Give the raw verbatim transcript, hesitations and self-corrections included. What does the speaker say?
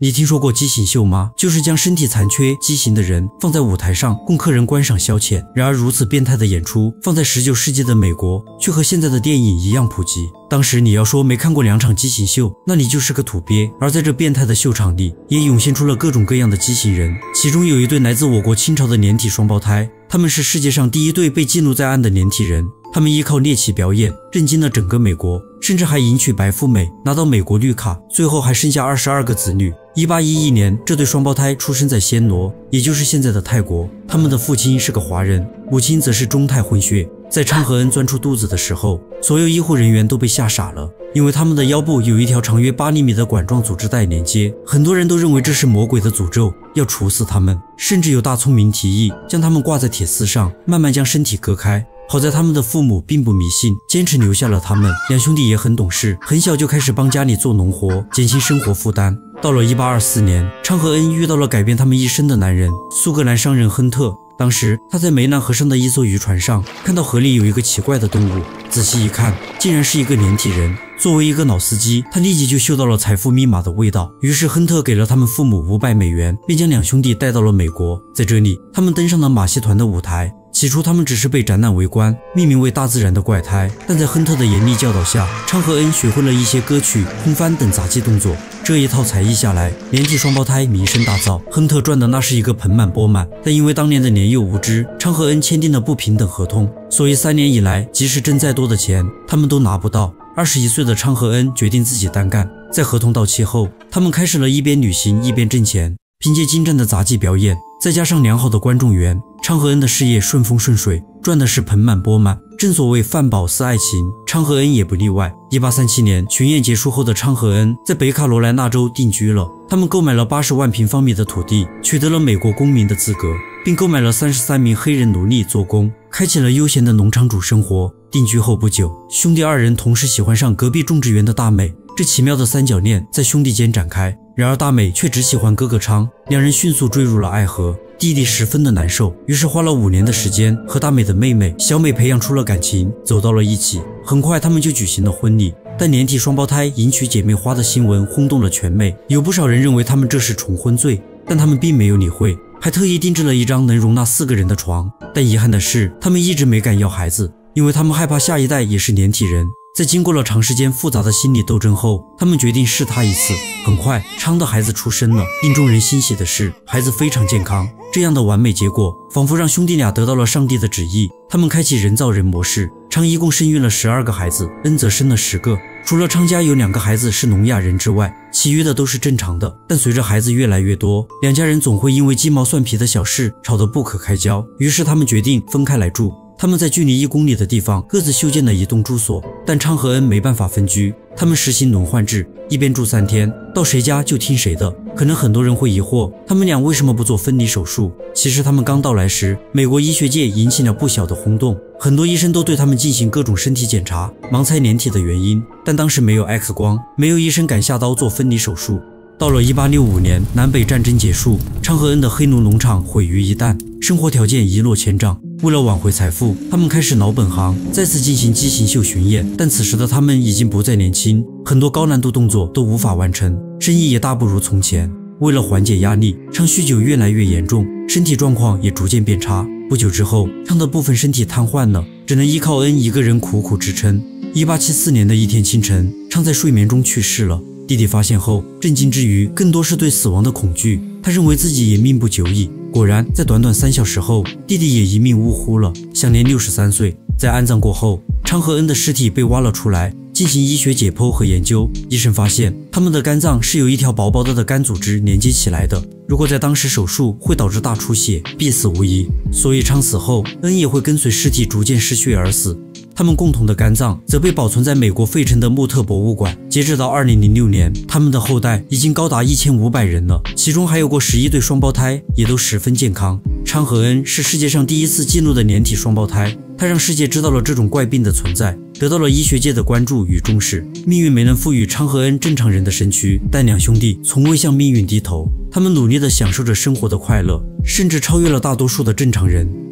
你听说过畸形秀吗？就是将身体残缺、畸形的人放在舞台上，供客人观赏消遣。然而，如此变态的演出放在十九世纪的美国，却和现在的电影一样普及。当时你要说没看过两场畸形秀，那你就是个土鳖。而在这变态的秀场里，也涌现出了各种各样的畸形人，其中有一对来自我国清朝的连体双胞胎，他们是世界上第一对被记录在案的连体人。他们依靠猎奇表演震惊了整个美国，甚至还迎娶白富美，拿到美国绿卡，最后还生下二十二个子女。一八一一年，这对双胞胎出生在暹罗，也就是现在的泰国。他们的父亲是个华人，母亲则是中泰混血。在昌和恩钻出肚子的时候，所有医护人员都被吓傻了，因为他们的腰部有一条长约八厘米的管状组织带连接，很多人都认为这是魔鬼的诅咒，要处死他们，甚至有大聪明提议将他们挂在铁丝上，慢慢将身体割开。好在他们的父母并不迷信，坚持留下了他们。两兄弟也很懂事，很小就开始帮家里做农活，减轻生活负担。到了一八二四年，昌和恩遇到了改变他们一生的男人——苏格兰商人亨特。当时他在湄南河上的一艘渔船上，看到河里有一个奇怪的动物，仔细一看，竟然是一个连体人。作为一个老司机，他立即就嗅到了财富密码的味道。于是亨特给了他们父母五百美元，便将两兄弟带到了美国。在这里，他们登上了马戏团的舞台。起初他们只是被展览围观，命名为大自然的怪胎，但在亨特的严厉教导下，昌和恩学会了一些歌曲、空翻等杂技动作。这一套才艺下来，连体双胞胎名声大噪，亨特赚的那是一个盆满钵满。但因为当年的年幼无知，昌和恩签订了不平等合同，所以三年以来，即使挣再多的钱，他们都拿不到。二十一岁的昌和恩决定自己单干。在合同到期后，他们开始了一边旅行一边挣钱，凭借精湛的杂技表演，再加上良好的观众缘，昌和恩的事业顺风顺水，赚的是盆满钵满。正所谓饭饱思爱情，昌和恩也不例外。一八三七年，巡演结束后的昌和恩在北卡罗来纳州定居了。他们购买了八十万平方米的土地，取得了美国公民的资格，并购买了三十三名黑人奴隶做工，开启了悠闲的农场主生活。定居后不久，兄弟二人同时喜欢上隔壁种植园的大美，这奇妙的三角恋在兄弟间展开。然而大美却只喜欢哥哥昌，两人迅速坠入了爱河。弟弟十分的难受，于是花了五年的时间和大美的妹妹小美培养出了感情，走到了一起。很快他们就举行了婚礼。但连体双胞胎迎娶姐妹花的新闻轰动了全美，有不少人认为他们这是重婚罪，但他们并没有理会，还特意定制了一张能容纳四个人的床。但遗憾的是，他们一直没敢要孩子，因为他们害怕下一代也是连体人。在经过了长时间复杂的心理斗争后，他们决定试他一次。很快，昌的孩子出生了。令众人欣喜的是，孩子非常健康。这样的完美结果，仿佛让兄弟俩得到了上帝的旨意。他们开启人造人模式，昌一共生育了十二个孩子，恩则生了十个。除了昌家有两个孩子是聋哑人之外，其余的都是正常的。但随着孩子越来越多，两家人总会因为鸡毛蒜皮的小事吵得不可开交。于是他们决定分开来住。他们在距离一公里的地方各自修建了一栋住所，但昌和恩没办法分居，他们实行轮换制，一边住三天，到谁家就听谁的。可能很多人会疑惑，他们俩为什么不做分离手术？其实他们刚到来时，美国医学界引起了不小的轰动，很多医生都对他们进行各种身体检查，盲猜连体的原因。但当时没有 X 光，没有医生敢下刀做分离手术。到了一八六五年，南北战争结束，昌和恩的黑奴农场毁于一旦，生活条件一落千丈。为了挽回财富，他们开始老本行，再次进行畸形秀巡演。但此时的他们已经不再年轻，很多高难度动作都无法完成，生意也大不如从前。为了缓解压力，昌酗酒越来越严重，身体状况也逐渐变差。不久之后，昌的部分身体瘫痪了，只能依靠恩一个人苦苦支撑。一八七四年的一天清晨，昌在睡眠中去世了。弟弟发现后，震惊之余更多是对死亡的恐惧，他认为自己也命不久矣。果然，在短短三小时后，弟弟也一命呜呼了，享年六十三岁。在安葬过后，昌和恩的尸体被挖了出来，进行医学解剖和研究。医生发现，他们的肝脏是有一条薄薄的的肝组织连接起来的，如果在当时手术，会导致大出血，必死无疑。所以昌死后，恩也会跟随尸体逐渐失血而死。他们共同的肝脏则被保存在美国费城的穆特博物馆。截止到二零零六年，他们的后代已经高达一千五百人了，其中还有过十一对双胞胎，也都十分健康。昌和恩是世界上第一次记录的连体双胞胎，他让世界知道了这种怪病的存在，得到了医学界的关注与重视。命运没能赋予昌和恩正常人的身躯，但两兄弟从未向命运低头，他们努力地享受着生活的快乐，甚至超越了大多数的正常人。